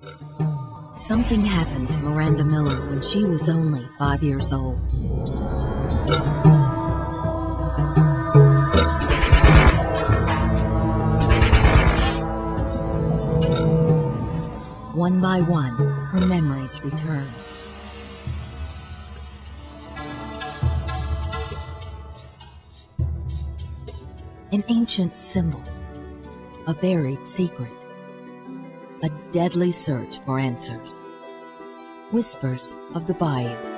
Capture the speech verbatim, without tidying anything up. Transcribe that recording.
Something happened to Miranda Miller when she was only five years old. One by one, her memories returned. An ancient symbol, a buried secret, a deadly search for answers. Whispers of the Bayou.